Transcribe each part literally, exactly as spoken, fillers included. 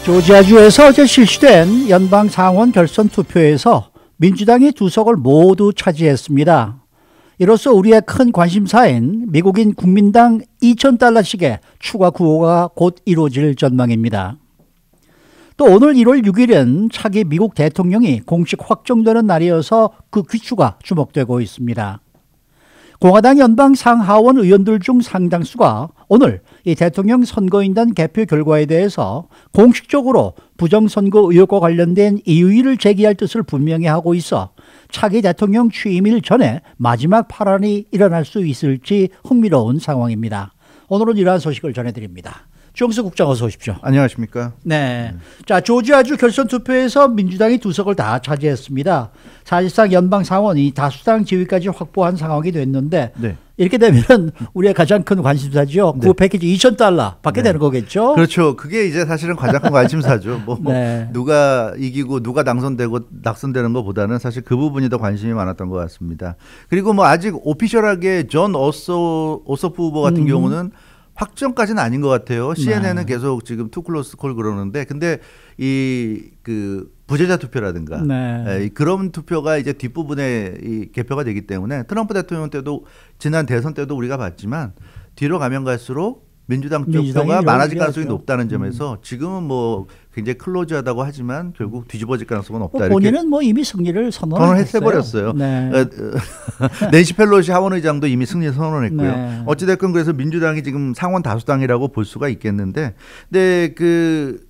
조지아주에서 어제 실시된 연방 상원 결선 투표에서 민주당이 두 석을 모두 차지했습니다. 이로써 우리의 큰 관심사인 미국인 국민당 이천 달러씩의 추가 구호가 곧 이루어질 전망입니다. 또 오늘 일월 육일은 차기 미국 대통령이 공식 확정되는 날이어서 그 귀추가 주목되고 있습니다. 공화당 연방 상하원 의원들 중 상당수가 오늘 이 대통령 선거인단 개표 결과에 대해서 공식적으로 부정선거 의혹과 관련된 이의를 제기할 뜻을 분명히 하고 있어 차기 대통령 취임일 전에 마지막 파란이 일어날 수 있을지 흥미로운 상황입니다. 오늘은 이러한 소식을 전해드립니다. 주영수 국장 어서 오십시오. 안녕하십니까. 네. 자, 조지아주 결선 투표에서 민주당이 두 석을 다 차지했습니다. 사실상 연방 상원이 다수당 지위까지 확보한 상황이 됐는데 네. 이렇게 되면 우리의 가장 큰 관심사죠. 네. 구 패키지 이천 달러 받게 네. 되는 거겠죠. 그렇죠. 그게 이제 사실은 가장 큰 관심사죠. 뭐 네. 누가 이기고 누가 당선되고 낙선되는 것보다는 사실 그 부분이 더 관심이 많았던 것 같습니다. 그리고 뭐 아직 오피셜하게 존 오소, 오소프 후보 같은 음. 경우는 확정까지는 아닌 것 같아요. 씨엔엔은 네. 계속 지금 투 클로스 콜 그러는데, 근데 이 그 부재자 투표라든가 네. 에, 그런 투표가 이제 뒷부분에 이 개표가 되기 때문에 트럼프 대통령 때도 지난 대선 때도 우리가 봤지만 뒤로 가면 갈수록 민주당 투표가 많아질 가능성이 높다는 점에서 음. 지금은 뭐 굉장히 클로즈하다고 하지만 결국 뒤집어질 가능성은 없다. 뭐 본인은 뭐 이미 승리를 선언했어요. 네. 낸시 펠로시 하원의장도 이미 승리 선언했고요. 네. 어찌됐건 그래서 민주당이 지금 상원 다수당이라고 볼 수가 있겠는데, 근데 그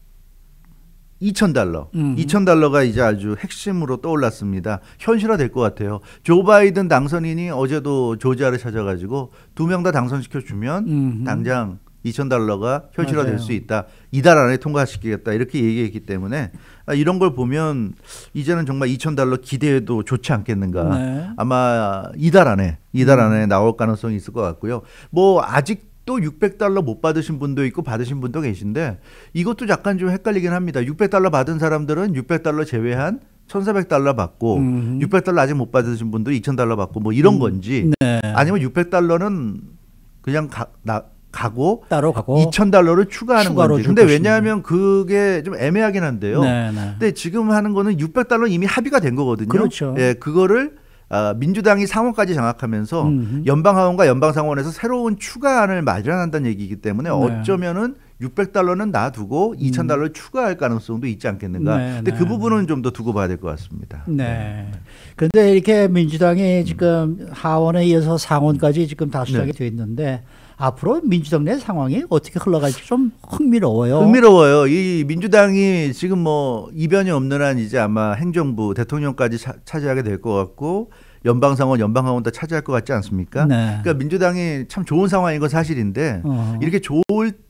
이천 달러, 음. 이천 달러가 이제 아주 핵심으로 떠올랐습니다. 현실화될 것 같아요. 조 바이든 당선인이 어제도 조지아를 찾아가지고 두 명 다 당선시켜 주면 음. 당장 이천 달러가 현실화될 수 있다. 이달 안에 통과시키겠다. 이렇게 얘기했기 때문에 이런 걸 보면 이제는 정말 이천 달러 기대해도 좋지 않겠는가. 네. 아마 이달 안에 이달 안에 나올 가능성이 있을 것 같고요. 뭐 아직 또 육백 달러 못 받으신 분도 있고 받으신 분도 계신데 이것도 약간 좀 헷갈리긴 합니다. 육백 달러 받은 사람들은 육백 달러 제외한 천사백 달러 받고 음. 육백 달러 아직 못 받으신 분도 이천 달러 받고 뭐 이런 건지 네. 아니면 육백 달러는 그냥 가, 나, 가고 따로 가고 이천 달러를 추가하는 건지. 근데 왜냐하면 그게 좀 애매하긴 한데요. 네, 네. 근데 지금 하는 거는 육백 달러 이미 합의가 된 거거든요. 그렇죠. 예, 그거를 아, 민주당이 상원까지 장악하면서 음흠. 연방하원과 연방상원에서 새로운 추가안을 마련한다는 얘기이기 때문에 네. 어쩌면은 육백 달러는 놔두고 음. 이천 달러를 추가할 가능성도 있지 않겠는가. 네, 근데 네. 그 부분은 좀 더 두고 봐야 될 것 같습니다. 네. 그런데 이렇게 민주당이 지금 하원에 이어서 상원까지 지금 다수당이 네. 돼 있는데 앞으로 민주당 내 상황이 어떻게 흘러갈지 좀 흥미로워요. 흥미로워요. 이 민주당이 지금 뭐 이변이 없는 한 이제 아마 행정부 대통령까지 차, 차지하게 될 것 같고 연방상원, 연방하원 다 차지할 것 같지 않습니까? 네. 그러니까 민주당이 참 좋은 상황인 건 사실인데 어허. 이렇게 좋을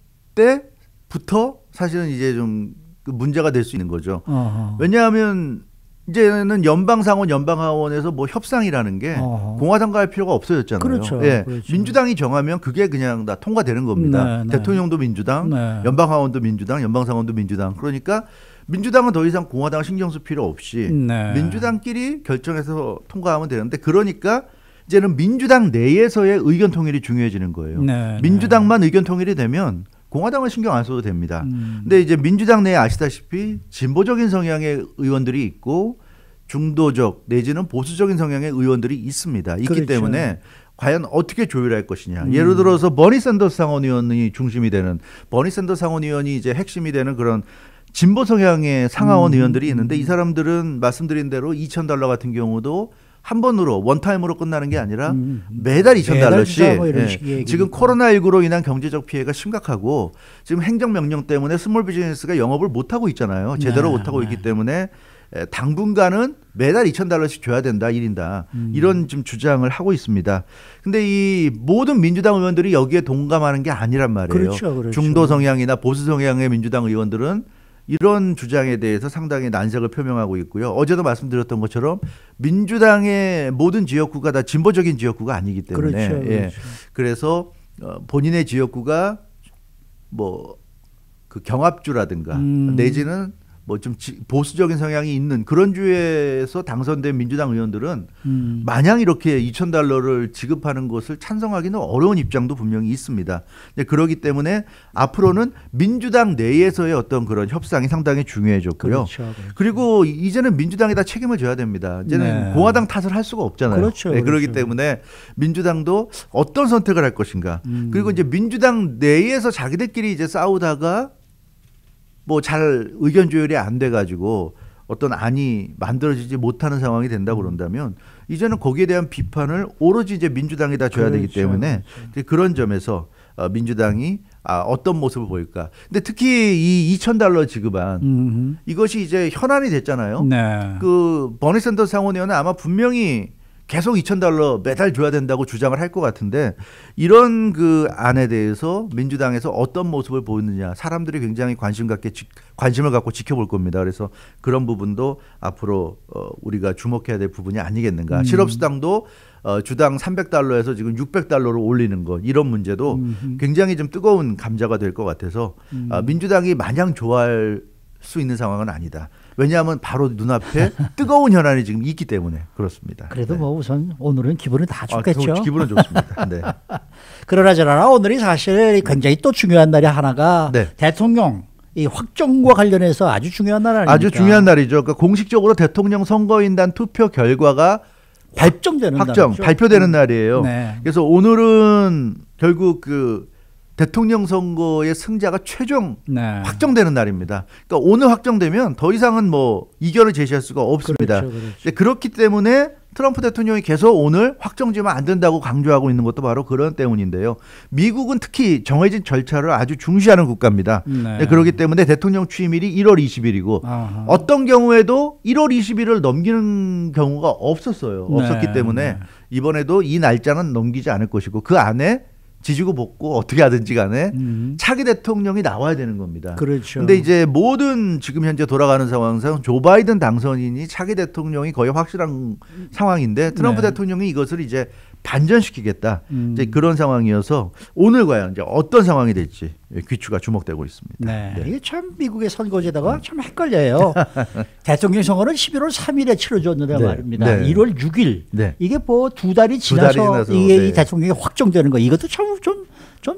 때부터 사실은 이제 좀 문제가 될 수 있는 거죠. 어허. 왜냐하면 이제는 연방상원, 연방하원에서 뭐 협상이라는 게 어허. 공화당과 할 필요가 없어졌잖아요. 그렇죠. 예. 그렇죠. 민주당이 정하면 그게 그냥 다 통과되는 겁니다. 네, 대통령도 네. 민주당, 네. 연방하원도 민주당, 연방상원도 민주당. 그러니까 민주당은 더 이상 공화당 신경 쓸 필요 없이 네. 민주당끼리 결정해서 통과하면 되는데, 그러니까 이제는 민주당 내에서의 의견 통일이 중요해지는 거예요. 네, 민주당만 네. 의견 통일이 되면 공화당은 신경 안 써도 됩니다. 음. 근데 이제 민주당 내에 아시다시피 진보적인 성향의 의원들이 있고 중도적 내지는 보수적인 성향의 의원들이 있습니다. 있기 그렇죠. 때문에 과연 어떻게 조율할 것이냐. 음. 예를 들어서 버니 샌더스 상원의원이 중심이 되는, 버니 샌더스 상원의원이 이제 핵심이 되는 그런 진보 성향의 상하원 음. 의원들이 있는데, 이 사람들은 말씀드린 대로 이천 달러 같은 경우도 한 번으로 원타임으로 끝나는 게 아니라 음. 매달 이천 달러씩 뭐 예. 지금 코로나십구로 인한 경제적 피해가 심각하고 지금 행정명령 때문에 스몰 비즈니스가 영업을 못하고 있잖아요. 제대로 네. 못하고 네. 있기 때문에 당분간은 매달 이천 달러씩 줘야 된다. 일 인당. 음. 이런 좀 주장을 하고 있습니다. 근데 이 모든 민주당 의원들이 여기에 동감하는 게 아니란 말이에요. 그렇죠, 그렇죠. 중도 성향이나 보수 성향의 민주당 의원들은 이런 주장에 대해서 상당히 난색을 표명하고 있고요. 어제도 말씀드렸던 것처럼 민주당의 모든 지역구가 다 진보적인 지역구가 아니기 때문에 그렇죠, 그렇죠. 예. 그래서 본인의 지역구가 뭐 그 경합주라든가 음. 내지는 뭐 좀 보수적인 성향이 있는 그런 주에서 당선된 민주당 의원들은 음. 마냥 이렇게 이천 달러를 지급하는 것을 찬성하기는 어려운 입장도 분명히 있습니다. 그렇기 때문에 앞으로는 민주당 내에서의 어떤 그런 협상이 상당히 중요해졌고요. 그렇죠, 그렇죠. 그리고 이제는 민주당이 다 책임을 져야 됩니다. 이제는 네. 공화당 탓을 할 수가 없잖아요. 그렇죠, 네, 그렇기 그렇죠. 때문에 민주당도 어떤 선택을 할 것인가. 음. 그리고 이제 민주당 내에서 자기들끼리 이제 싸우다가 뭐 잘 의견 조율이 안 돼가지고 어떤 안이 만들어지지 못하는 상황이 된다 그런다면 이제는 거기에 대한 비판을 오로지 이제 민주당이 다 줘야 그렇죠, 되기 때문에 그렇죠. 그런 점에서 민주당이 아, 어떤 모습을 보일까. 근데 특히 이 이천 달러 지급안 음흠. 이것이 이제 현안이 됐잖아요. 네. 그 버니 샌더스 상원의원은 아마 분명히 계속 이천 달러 매달 줘야 된다고 주장을 할 것 같은데 이런 그 안에 대해서 민주당에서 어떤 모습을 보이느냐 사람들이 굉장히 관심 갖게 지, 관심을 갖고 지켜볼 겁니다. 그래서 그런 부분도 앞으로 어, 우리가 주목해야 될 부분이 아니겠는가. 음. 실업수당도 어, 주당 삼백 달러에서 지금 육백 달러로 올리는 것 이런 문제도 음흠. 굉장히 좀 뜨거운 감자가 될 것 같아서 음. 어, 민주당이 마냥 좋아할 수 있는 상황은 아니다. 왜냐하면 바로 눈앞에 뜨거운 현안이 지금 있기 때문에 그렇습니다. 그래도 네. 뭐 우선 오늘은 기분은 다 좋겠죠. 아, 기분은 좋습니다. 네. 그러나 저러나 오늘이 사실 굉장히 또 중요한 날이 하나가 네. 대통령 이 확정과 관련해서 아주 중요한 날 아닙니까? 아주 중요한 날이죠. 그러니까 공식적으로 대통령 선거인단 투표 결과가 확정되는 확정 날이죠. 발표되는 날이에요. 네. 그래서 오늘은 결국 그 대통령 선거의 승자가 최종 네. 확정되는 날입니다. 그러니까 오늘 확정되면 더 이상은 뭐 이견을 제시할 수가 없습니다. 그렇죠, 그렇죠. 그렇기 때문에 트럼프 대통령이 계속 오늘 확정지면 안 된다고 강조하고 있는 것도 바로 그런 때문인데요. 미국은 특히 정해진 절차를 아주 중시하는 국가입니다. 네. 그렇기 때문에 대통령 취임일이 일월 이십일이고 아하. 어떤 경우에도 일월 이십일을 넘기는 경우가 없었어요. 없었기 네. 때문에 이번에도 이 날짜는 넘기지 않을 것이고 그 안에 지지고 볶고 어떻게 하든지 간에 음. 차기 대통령이 나와야 되는 겁니다. 그렇죠. 근데 이제 모든 지금 현재 돌아가는 상황상 조 바이든 당선인이 차기 대통령이 거의 확실한 상황인데 트럼프 네. 대통령이 이것을 이제 반전시키겠다. 음. 이제 그런 상황이어서 오늘 과연 이제 어떤 상황이 될지 귀추가 주목되고 있습니다. 네. 네. 이게 참 미국의 선거제도가 음. 참 헷갈려요. 대통령 선거는 십일월 삼일에 치러졌는데 네. 말입니다. 네. 일월 육일. 네. 이게 뭐 두 달이 지나서, 두 달이 지나서 이게 네. 이 대통령이 확정되는 거. 이것도 참 좀 좀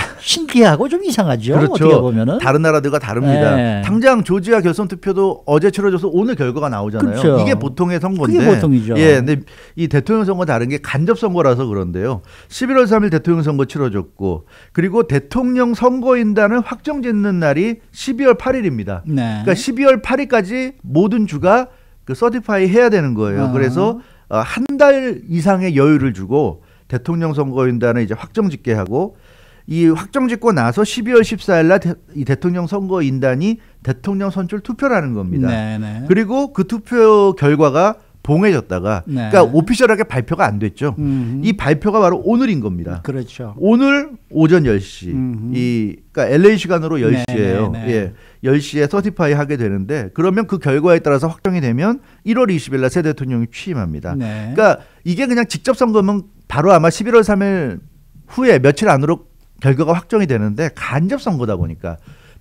신기하고 좀 이상하죠. 그렇죠. 어떻게 보면은 다른 나라들과 다릅니다. 네. 당장 조지아 결선 투표도 어제 치러져서 오늘 결과가 나오잖아요. 그렇죠. 이게 보통의 선거인데. 그게 보통이죠. 예, 근데 이 대통령 선거 다른 게 간접 선거라서 그런데요. 십일월 삼일 대통령 선거 치러졌고 그리고 대통령 선거인단을 확정짓는 날이 십이월 팔일입니다. 네. 그러니까 십이월 팔일까지 모든 주가 그 서티파이 해야 되는 거예요. 아. 그래서 한 달 이상의 여유를 주고 대통령 선거인단을 이제 확정짓게 하고 이 확정짓고 나서 십이월 십사일 날 대, 이 대통령 선거인단이 대통령 선출 투표라는 겁니다. 네네. 그리고 그 투표 결과가 봉해졌다가 네. 그러니까 오피셜하게 발표가 안 됐죠. 음흠. 이 발표가 바로 오늘인 겁니다. 그렇죠. 오늘 오전 열 시. 음흠. 이 그러니까 엘에이 시간으로 열 시예요. 예. 열 시에 서티파이 하게 되는데 그러면 그 결과에 따라서 확정이 되면 일월 이십일 날 새 대통령이 취임합니다. 네. 그러니까 이게 그냥 직접 선거면 바로 아마 십일월 삼일 후에 며칠 안으로 결과가 확정이 되는데 간접 선거다 보니까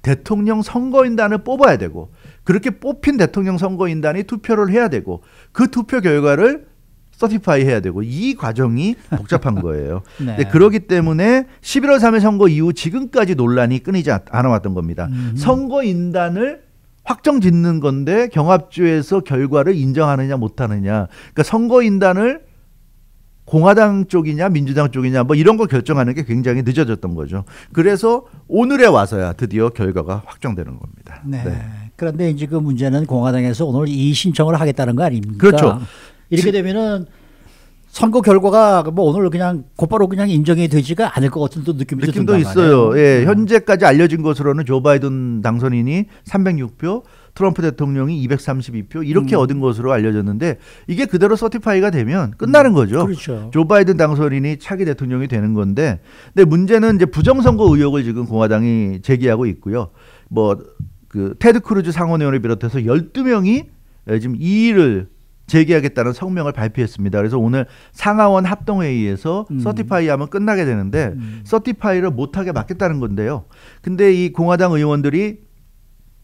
대통령 선거인단을 뽑아야 되고 그렇게 뽑힌 대통령 선거인단이 투표를 해야 되고 그 투표 결과를 서티파이 해야 되고 이 과정이 복잡한 거예요. 네. 그렇기 때문에 십일월 삼일 선거 이후 지금까지 논란이 끊이지 않아왔던 겁니다. 음. 선거인단을 확정짓는 건데 경합주에서 결과를 인정하느냐 못하느냐. 그러니까 선거인단을 공화당 쪽이냐 민주당 쪽이냐 뭐 이런 거 결정하는 게 굉장히 늦어졌던 거죠. 그래서 오늘에 와서야 드디어 결과가 확정되는 겁니다. 네. 네. 그런데 이제 그 문제는 공화당에서 오늘 이 신청을 하겠다는 거 아닙니까? 그렇죠. 이렇게 되면은 선거 결과가 뭐 오늘 그냥 곧바로 그냥 인정이 되지가 않을 것 같은 또 느낌이 느낌도 있어요. 예, 현재까지 알려진 것으로는 조 바이든 당선인이 삼백육 표, 트럼프 대통령이 이백삼십이 표 이렇게 음. 얻은 것으로 알려졌는데 이게 그대로 서티파이가 되면 끝나는 거죠. 그렇죠. 조 바이든 당선인이 차기 대통령이 되는 건데, 근데 문제는 이제 부정선거 의혹을 지금 공화당이 제기하고 있고요. 뭐 그 테드 크루즈 상원의원을 비롯해서 열두 명이 지금 이의를 제기하겠다는 성명을 발표했습니다. 그래서 오늘 상하원 합동회의에서 음. 서티파이하면 끝나게 되는데 음. 서티파이를 못하게 막겠다는 건데요. 근데 이 공화당 의원들이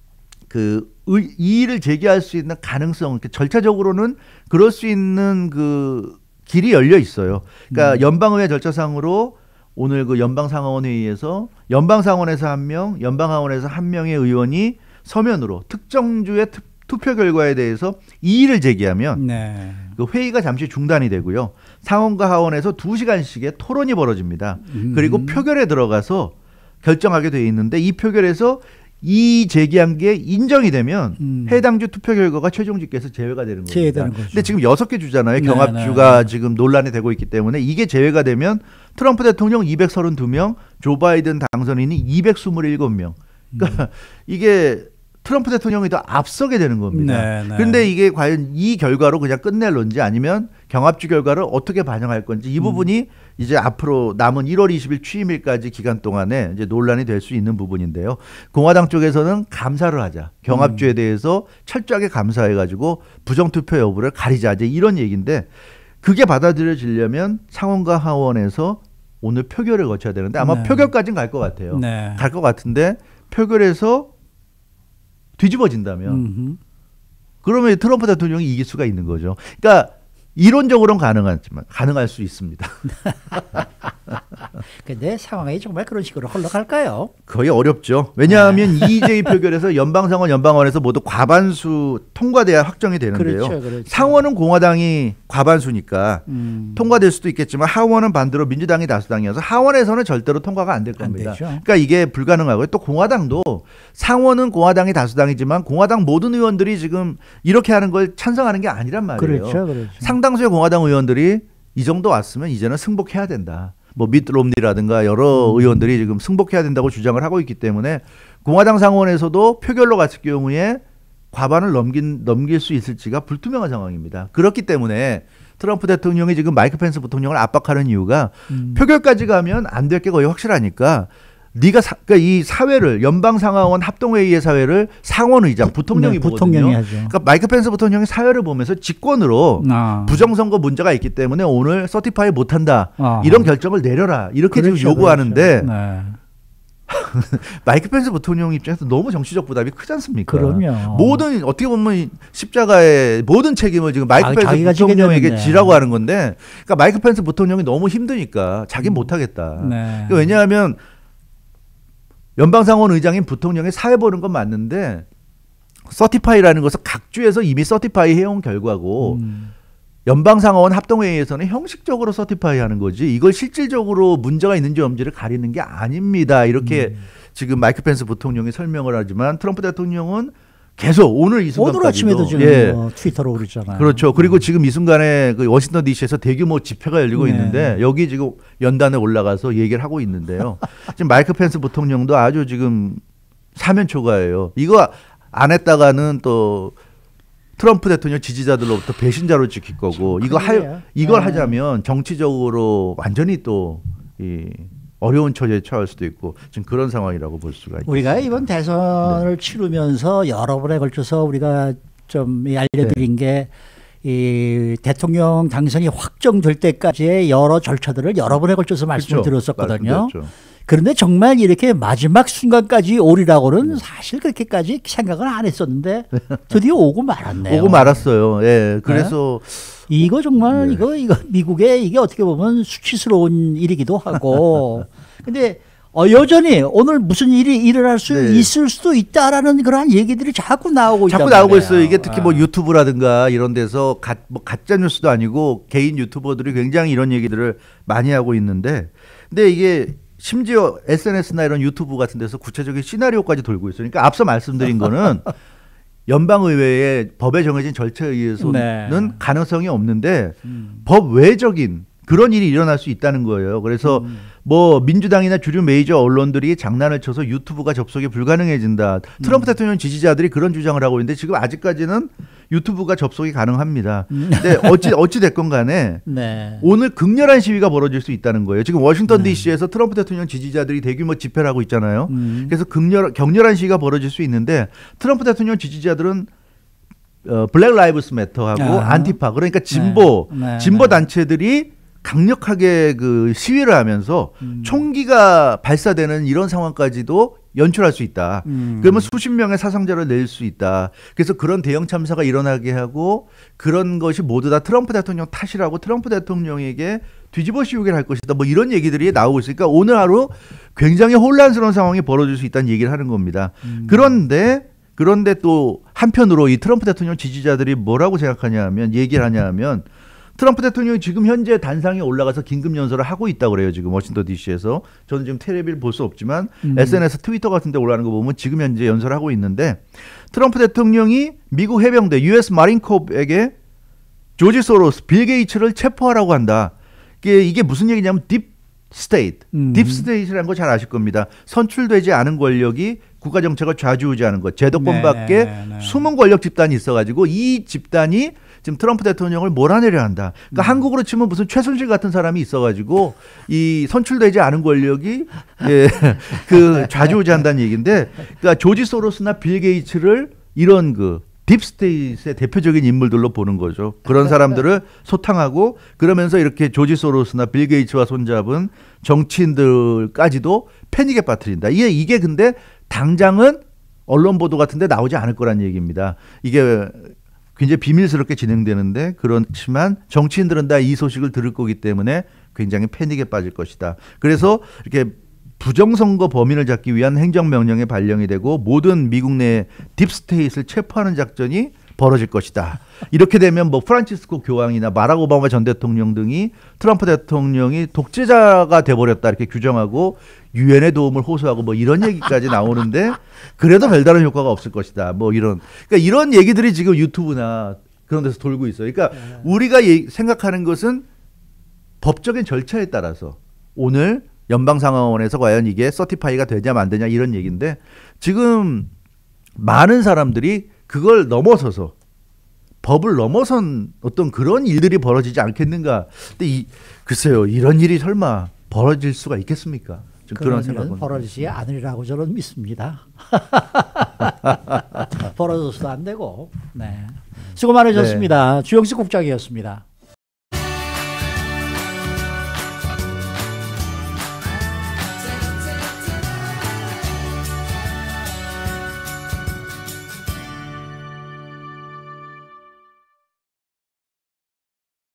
그 의, 이의를 제기할 수 있는 가능성, 절차적으로는 그럴 수 있는 그 길이 열려 있어요. 그러니까 음. 연방의회 절차상으로 오늘 그 연방상원회의에서 연방상원에서 한 명, 연방하원에서 한 명의 의원이 서면으로 특정 주의 투, 투표 결과에 대해서 이의를 제기하면 네. 그 회의가 잠시 중단이 되고요. 상원과 하원에서 두 시간씩의 토론이 벌어집니다. 음. 그리고 표결에 들어가서 결정하게 돼 있는데 이 표결에서 이 제기한 게 인정이 되면 음. 해당 주 투표 결과가 최종 집계에서 제외가 되는 겁니다. 근데 지금 여섯 개 주잖아요. 네, 경합주가 네. 지금 논란이 되고 있기 때문에 이게 제외가 되면 트럼프 대통령 이백삼십이 명, 조 바이든 당선인이 이백이십칠 명. 그러니까 음. 이게 트럼프 대통령이 더 앞서게 되는 겁니다. 네, 네. 그런데 이게 과연 이 결과로 그냥 끝낼런지 아니면 경합주 결과를 어떻게 반영할 건지 이 부분이 음. 이제 앞으로 남은 일월 이십일 취임일까지 기간 동안에 이제 논란이 될 수 있는 부분인데요. 공화당 쪽에서는 감사를 하자. 경합주에 음. 대해서 철저하게 감사해가지고 부정투표 여부를 가리자. 이제 이런 얘기인데 그게 받아들여지려면 상원과 하원에서 오늘 표결을 거쳐야 되는데 아마 네. 표결까지는 갈 것 같아요. 네. 갈 것 같은데 표결에서 뒤집어진다면 음흠. 그러면 트럼프 대통령이 이길 수가 있는 거죠. 그러니까 이론적으로는 가능하지만 가능할 수 있습니다. 근데 상황이 정말 그런 식으로 흘러갈까요? 거의 어렵죠. 왜냐하면 이의제의 표결에서 연방상원, 연방원에서 모두 과반수 통과돼야 확정이 되는데요. 그렇죠, 그렇죠. 상원은 공화당이 과반수니까 음. 통과될 수도 있겠지만 하원은 반대로 민주당이 다수당이어서 하원에서는 절대로 통과가 안 될 겁니다. 안 그러니까 이게 불가능하고요. 또 공화당도 상원은 공화당이 다수당이지만 공화당 모든 의원들이 지금 이렇게 하는 걸 찬성하는 게 아니란 말이에요. 그렇죠, 그렇죠. 상당수의 공화당 의원들이 이 정도 왔으면 이제는 승복해야 된다. 뭐 미트 롬니라든가 여러 음. 의원들이 지금 승복해야 된다고 주장을 하고 있기 때문에 공화당 상원에서도 표결로 갔을 경우에 과반을 넘긴, 넘길 수 있을지가 불투명한 상황입니다. 그렇기 때문에 트럼프 대통령이 지금 마이크 펜스 부통령을 압박하는 이유가 음. 표결까지 가면 안 될 게 거의 확실하니까 네가 사, 그러니까 이 사회를 연방상하원 합동회의의 사회를 상원의장 부통령이 네, 보거든요. 그러니까 마이크 펜스 부통령이 사회를 보면서 직권으로 아. 부정선거 문제가 있기 때문에 오늘 서티파이 못한다. 아. 이런 결정을 내려라. 이렇게 그렇죠, 지금 요구하는데 그렇죠. 네. 마이크 펜스 부통령 입장에서 너무 정치적 부담이 크지 않습니까? 그럼요. 모든 어떻게 보면 십자가의 모든 책임을 지금 마이크 아, 펜스 부통령에게 지라고 하는 건데 그러니까 마이크 펜스 부통령이 너무 힘드니까 자기는 음. 못하겠다. 네. 그러니까 왜냐하면 연방상원 의장인 부통령이 사회 보는 건 맞는데 서티파이라는 것은 각 주에서 이미 서티파이 해온 결과고 음. 연방상원 합동회의에서는 형식적으로 서티파이 하는 거지 이걸 실질적으로 문제가 있는지 없는지를 가리는 게 아닙니다. 이렇게 음. 지금 마이크 펜스 부통령이 설명을 하지만 트럼프 대통령은 계속 오늘 이 순간까지도 오늘 아침에도 지금 예. 뭐 트위터로 오르잖아요. 그렇죠. 그리고 음. 지금 이 순간에 그 워싱턴 디씨에서 대규모 집회가 열리고 네. 있는데 여기 지금 연단에 올라가서 얘기를 하고 있는데요. 지금 마이크 펜스 부통령도 아주 지금 사면 초과예요. 이거 안 했다가는 또 트럼프 대통령 지지자들로부터 배신자로 찍힐 거고 이거 할 이걸 네. 하자면 정치적으로 완전히 또 이 어려운 처지에 처할 수도 있고 지금 그런 상황이라고 볼 수가 있습니다. 우리가 이번 대선을 네. 치르면서 여러 번에 걸쳐서 우리가 좀 알려드린 네. 게 이 대통령 당선이 확정될 때까지의 여러 절차들을 여러 번에 걸쳐서 말씀을 그렇죠. 드렸었거든요. 말씀드렸죠. 그런데 정말 이렇게 마지막 순간까지 오리라고는 네. 사실 그렇게까지 생각을 안 했었는데 드디어 오고 말았네요. 오고 말았어요. 예. 그래서 네? 이거 정말 네. 이거 이거 미국의 이게 어떻게 보면 수치스러운 일이기도 하고. 근데 어, 여전히 오늘 무슨 일이 일어날 수 네. 있을 수도 있다라는 그런 얘기들이 자꾸 나오고 있단 자꾸 나오고 말이에요. 있어요. 이게 특히 뭐 유튜브라든가 이런 데서 가, 뭐 가짜 뉴스도 아니고 개인 유튜버들이 굉장히 이런 얘기들을 많이 하고 있는데, 근데 이게 심지어 에스엔에스나 이런 유튜브 같은 데서 구체적인 시나리오까지 돌고 있어요. 그러니까 앞서 말씀드린 거는 연방의회의 법에 정해진 절차에 의해서는 네. 가능성이 없는데 음. 법 외적인 그런 일이 일어날 수 있다는 거예요. 그래서 음. 뭐 민주당이나 주류 메이저 언론들이 장난을 쳐서 유튜브가 접속이 불가능해진다. 트럼프 음. 대통령 지지자들이 그런 주장을 하고 있는데 지금 아직까지는 유튜브가 접속이 가능합니다. 음. 근데 어찌 어찌 됐건 간에 네. 오늘 극렬한 시위가 벌어질 수 있다는 거예요. 지금 워싱턴 네. 디씨에서 트럼프 대통령 지지자들이 대규모 집회를 하고 있잖아요. 음. 그래서 극렬 격렬한 시위가 벌어질 수 있는데 트럼프 대통령 지지자들은 어, 블랙 라이브스 매터하고 아. 안티파 그러니까 진보 네. 네. 진보 단체들이 강력하게 그 시위를 하면서 음. 총기가 발사되는 이런 상황까지도 연출할 수 있다. 음. 그러면 수십 명의 사상자를 낼 수 있다. 그래서 그런 대형 참사가 일어나게 하고 그런 것이 모두 다 트럼프 대통령 탓이라고 트럼프 대통령에게 뒤집어 씌우게 할 것이다. 뭐 이런 얘기들이 나오고 있으니까 오늘 하루 굉장히 혼란스러운 상황이 벌어질 수 있다는 얘기를 하는 겁니다. 음. 그런데 그런데 또 한편으로 이 트럼프 대통령 지지자들이 뭐라고 생각하냐 하면 얘기를 하냐 하면 트럼프 대통령이 지금 현재 단상에 올라가서 긴급 연설을 하고 있다고 그래요. 지금 워싱턴 디씨에서. 저는 지금 텔레비를 볼 수 없지만 음. 에스엔에스, 트위터 같은 데 올라가는 거 보면 지금 현재 연설을 하고 있는데 트럼프 대통령이 미국 해병대 유에스 마린코프에게 조지 소로스, 빌 게이츠를 체포하라고 한다. 이게, 이게 무슨 얘기냐면 딥 스테이트. 음. 딥 스테이트라는 거 잘 아실 겁니다. 선출되지 않은 권력이 국가 정책을 좌지우지하는 것. 제도권 밖에 네, 네. 숨은 권력 집단이 있어가지고 이 집단이 지금 트럼프 대통령을 몰아내려 한다. 그러니까 음. 한국으로 치면 무슨 최순실 같은 사람이 있어가지고 이 선출되지 않은 권력이 예, 그 좌지우지한다는 얘기인데, 그러니까 조지 소로스나 빌 게이츠를 이런 그 딥스테이트의 대표적인 인물들로 보는 거죠. 그런 사람들을 소탕하고 그러면서 이렇게 조지 소로스나 빌 게이츠와 손잡은 정치인들까지도 패닉에 빠뜨린다. 이게 이게 근데 당장은 언론 보도 같은데 나오지 않을 거란 얘기입니다. 이게 굉장히 비밀스럽게 진행되는데 그렇지만 정치인들은 다 이 소식을 들을 거기 때문에 굉장히 패닉에 빠질 것이다. 그래서 이렇게 부정선거 범인을 잡기 위한 행정명령이 발령이 되고 모든 미국 내 딥스테이트를 체포하는 작전이 벌어질 것이다. 이렇게 되면 뭐 프란치스코 교황이나 마락 오바마 전 대통령 등이 트럼프 대통령이 독재자가 돼버렸다 이렇게 규정하고 유엔의 도움을 호소하고 뭐 이런 얘기까지 나오는데 그래도 별다른 효과가 없을 것이다. 뭐 이런 그러니까 이런 얘기들이 지금 유튜브나 그런 데서 돌고 있어요. 그러니까 네. 우리가 예, 생각하는 것은 법적인 절차에 따라서 오늘 연방상원에서 과연 이게 서티파이가 되냐 안 되냐 이런 얘기인데 지금 많은 사람들이 그걸 넘어서서 법을 넘어선 어떤 그런 일들이 벌어지지 않겠는가. 근데 이, 글쎄요 이런 일이 설마 벌어질 수가 있겠습니까? 그런 일은 벌어지지 않으리라고 저는 믿습니다. 벌어져서도 안 되고. 네. 수고 많으셨습니다. 네. 주영식 국장이었습니다.